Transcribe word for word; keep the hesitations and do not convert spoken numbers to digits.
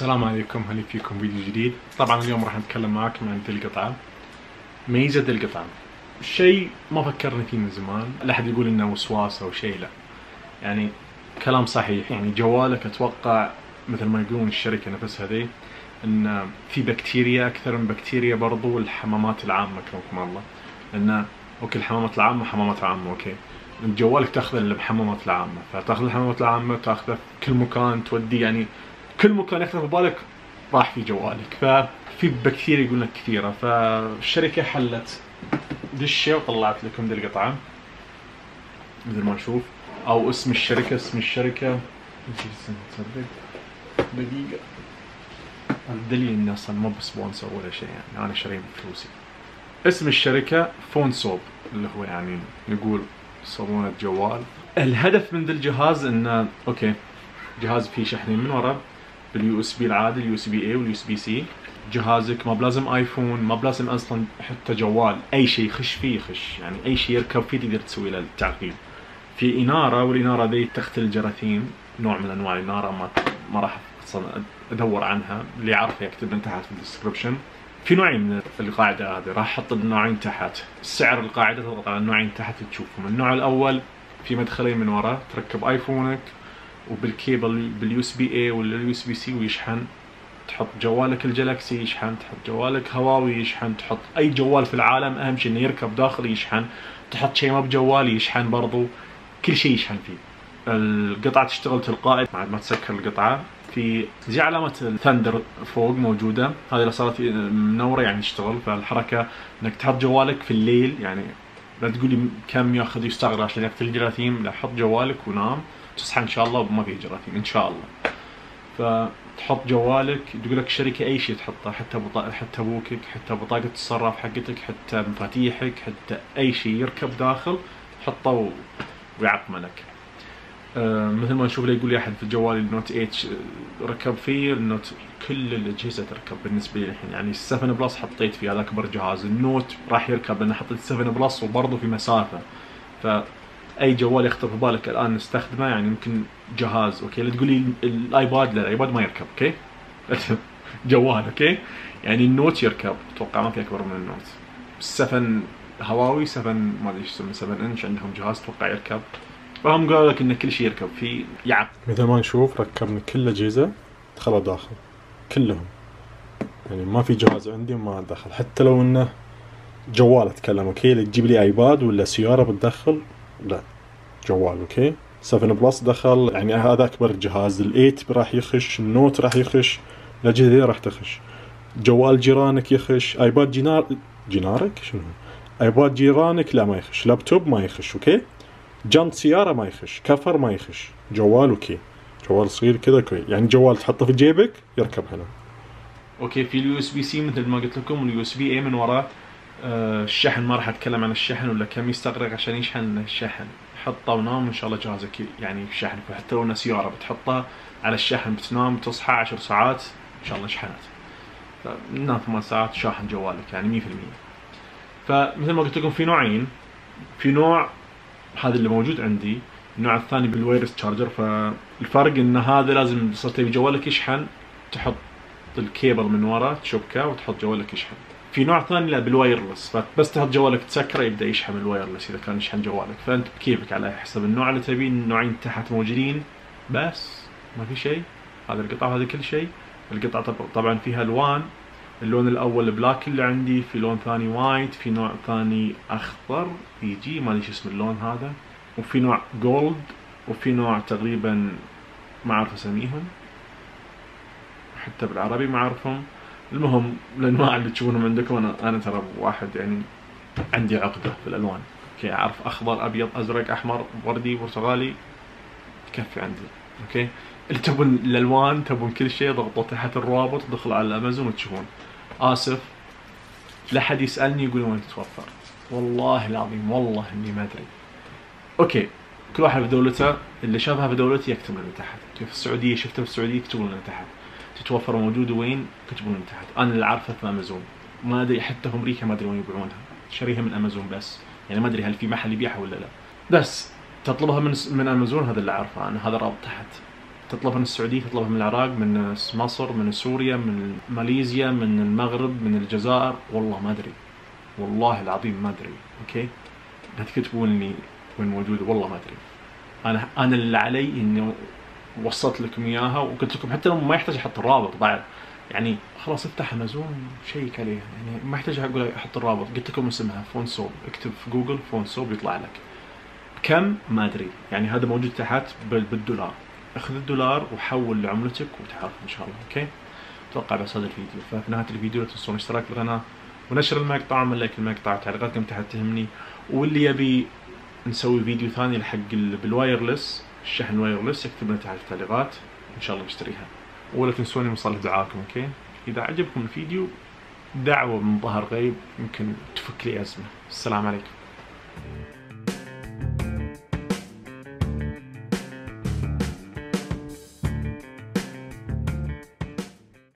السلام عليكم، هلا فيكم فيديو جديد. طبعا اليوم راح نتكلم معاكم عن ذي القطعة، ميزة ذي القطعة. شيء ما فكرنا فيه من زمان، لا أحد يقول إنه وسواس أو شيء، لا يعني كلام صحيح. يعني جوالك أتوقع مثل ما يقولون الشركة نفسها ذي إن في بكتيريا أكثر من بكتيريا برضو الحمامات العامة كرمكم الله. لأن أوكي الحمامات العامة حمامات عامة أوكي، جوالك تاخذه الحمامات العامة، فتاخذ الحمامات العامة تاخذه في كل مكان توديه، يعني كل مكان يخطر في بالك راح في جوالك. ففي بكتيريا يقول لك كثيره، فالشركه حلت دشه وطلعت لكم ذي القطعه مثل ما نشوف، او اسم الشركه اسم الشركه تصدق دقيقه الدليل اني اصلا مو بسبونسر ولا شيء، يعني انا شاريه بفلوسي. اسم الشركه فون صوب، اللي هو يعني نقول صابونه جوال. الهدف من ذا الجهاز انه اوكي جهاز فيه شحنين من ورا باليو اس بي العادي، اليو اس بي اي واليو اس بي سي. جهازك ما بلازم ايفون، ما بلازم اصلا حتى جوال، اي شيء يخش فيه يخش، يعني اي شيء يركب فيه تقدر تسوي له التعقيد. في اناره، والاناره ذي تقتل الجراثيم، نوع من انواع الاناره ما ما راح اصلا ادور عنها، اللي يعرفها يكتب من تحت في الديسكربشن. في نوعين من القاعده هذه، راح احط النوعين تحت، سعر القاعده تضغط على النوعين تحت تشوفهم. النوع الاول في مدخلين من ورا، تركب ايفونك وبالكيبل باليو اس بي اي ولا اليو اس بي سي ويشحن، تحط جوالك الجلاكسي يشحن، تحط جوالك هواوي يشحن، تحط اي جوال في العالم، اهم شيء انه يركب داخل يشحن، تحط شيء ما بجوال يشحن برضو، كل شيء يشحن فيه. القطعه تشتغل تلقائي بعد ما تسكر القطعه. في زي علامه الثندر فوق موجوده، هذه اللي صارت منوره يعني تشتغل. فالحركه انك تحط جوالك في الليل، يعني لا تقولي كم ياخذ يستغرق عشان يقتل الجراثيم، لا حط جوالك ونام تصحى ان شاء الله وما فيه جراثيم ان شاء الله. فتحط جوالك، تقول لك الشركه اي شيء تحطه، حتى بطاقه، حتى بوكك، حتى بطاقه الصراف حقتك، حتى مفاتيحك، حتى اي شيء يركب داخل حطه و... ويعقملك. آه مثل ما نشوف، يقول لي احد في الجوال النوت ثمانية ركب فيه، النوت كل الاجهزه تركب بالنسبه لي الحين. يعني السفن بلس حطيت فيه، هذا اكبر جهاز. النوت راح يركب لان حطيت السفن بلس وبرضه في مسافه. ف اي جوال يخطر في بالك الان نستخدمه، يعني يمكن جهاز اوكي، لا تقولي الايباد، لا الايباد ما يركب اوكي جوال اوكي، يعني النوت يركب، اتوقع ما في اكبر من النوت. سفن هواوي، سفن ما ادري ايش يسمونه، سفن انش عندهم جهاز اتوقع يركب. فهم قالوا لك ان كل شيء يركب فيه يعب. مثل ما نشوف ركبنا كل الاجهزه دخلوا داخل كلهم، يعني ما في جهاز عندي ما دخل. حتى لو انه جوال اتكلم اوكي، تجيب لي ايباد ولا سياره بتدخل، لا جوال اوكي. سفن بلس دخل، يعني هذا اكبر جهاز. الايت راح يخش، النوت راح يخش، الاجهزه ذي راح تخش. جوال جيرانك يخش، ايباد جينار جينارك شنو، ايباد جيرانك لا ما يخش، لابتوب ما يخش اوكي، جنط سياره ما يخش، كفر ما يخش، جوال اوكي، جوال صغير كذا اوكي، يعني جوال تحطه في جيبك يركب هنا اوكي. في اليو اس بي سي مثل ما قلت لكم، واليو اس بي اي من وراه. أه الشحن ما راح اتكلم عن الشحن ولا كم يستغرق عشان يشحن الشحن، حطه ونام ان شاء الله جهازك يعني يشحن. حتى لو انه سياره بتحطه على الشحن بتنام تصحى عشر ساعات ان شاء الله شحنت، نام ثمان ساعات شاحن جوالك يعني مية بالمية. فمثل ما قلت لكم في نوعين، في نوع هذا اللي موجود عندي، النوع الثاني بالوايرلس تشارجر. فالفرق ان هذا لازم صرت تبي جوالك يشحن تحط الكيبل من ورا تشبكه وتحط جوالك يشحن. في نوع ثاني لا بالوايرلس، فبس تحط جوالك تسكره يبدا يشحن الوايرلس اذا كان يشحن جوالك. فانت بكيفك على حسب النوع اللي تبيه. النوعين تحت موجودين بس ما في شيء. هذا القطعه وهذا كل شيء. القطعه طبعا فيها الوان، اللون الاول بلاك اللي عندي، في لون ثاني وايت، في نوع ثاني اخضر يجي ما ادري شو اسم اللون هذا، وفي نوع جولد، وفي نوع تقريبا ما اعرف اسميهم حتى بالعربي ما اعرفهم. المهم الانواع اللي تشوفونهم عندكم، انا انا ترى واحد يعني عندي عقده في الالوان اوكي، اعرف اخضر ابيض ازرق احمر وردي برتقالي تكفي عندي اوكي. اللي تبون الالوان تبون كل شيء ضغطوا تحت الرابط، دخلوا على الامازون وتشوفون. اسف لا حد يسالني يقول وين تتوفر، والله العظيم والله اني ما ادري اوكي. كل واحد في دولته، اللي شافها في دولتي يكتب لنا تحت. في السعوديه شفتها في السعوديه يكتبون لنا تحت تتوفر موجود وين، كتبون من تحت. انا اللي عارفه في امازون، ما ادري حتى في امريكا ما ادري وين يبيعونها، شاريها من امازون بس، يعني ما ادري هل في محل يبيعها ولا لا، بس تطلبها من من امازون. هذا اللي عارفه انا، هذا رابط تحت تطلبها من السعوديه، تطلبها من العراق، من مصر، من سوريا، من ماليزيا، من المغرب، من الجزائر، والله ما ادري، والله العظيم ما ادري. اوكي، لا تكتبون لي وين موجوده، والله ما ادري. انا انا اللي علي اني وصلت لكم اياها، وقلت لكم حتى لو ما يحتاج احط الرابط بعد، يعني خلاص افتح امازون شيك عليها، يعني ما يحتاج اقول احط الرابط. قلت لكم اسمها فون سوب، اكتب في جوجل فون سوب يطلع لك. كم ما ادري، يعني هذا موجود تحت بالدولار. اخذ الدولار وحول لعملتك وتعرف ان شاء الله. اوكي، اتوقع بس هذا الفيديو. ففي نهايه الفيديو لا تنسون الاشتراك في القناه ونشر المقطع، ومن لايك المقطع، وتعليقاتكم تحت تهمني. واللي يبي نسوي فيديو ثاني حق بالوايرلس، الشحن الوايرلس، يكتب لنا تحت التعليقات ان شاء الله بشتريها. ولا تنسوني من صالح دعاءكم. اوكي، اذا عجبكم الفيديو دعوه من ظهر غيب يمكن تفك لي ازمه. السلام عليكم.